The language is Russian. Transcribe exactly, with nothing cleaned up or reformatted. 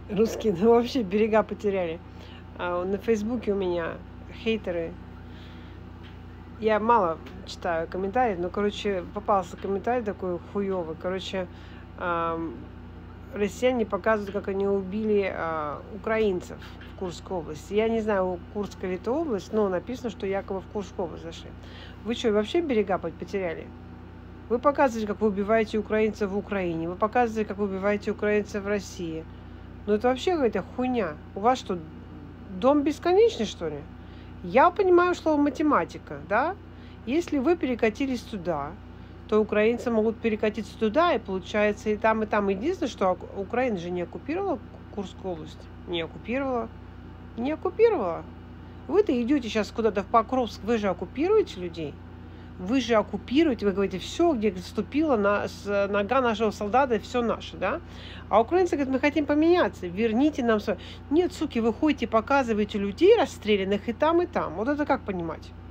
Русские, ну вообще берега потеряли. А, на Фейсбуке у меня хейтеры. Я мало читаю комментарии, но, короче, попался комментарий такой хуёвый. Короче, ам, россияне показывают, как они убили а, украинцев в Курской области. Я не знаю, Курская ли это область, но написано, что якобы в Курскую область зашли. Вы что, вообще берега потеряли? Вы показываете, как вы убиваете украинцев в Украине. Вы показываете, как вы убиваете украинцев в России. Ну это вообще какая-то хуйня. У вас что, дом бесконечный, что ли? Я понимаю слово математика, да? Если вы перекатились туда, то украинцы могут перекатиться туда, и получается и там, и там. Единственное, что Украина же не оккупировала Курскую область. Не оккупировала. Не оккупировала. Вы-то идете сейчас куда-то в Покровск, вы же оккупируете людей. Вы же оккупируете, вы говорите, все, где вступила на, с, нога нашего солдата, все наше, да? А украинцы говорят, мы хотим поменяться, верните нам свое. Нет, суки, вы ходите, показываете людей расстрелянных и там, и там. Вот это как понимать?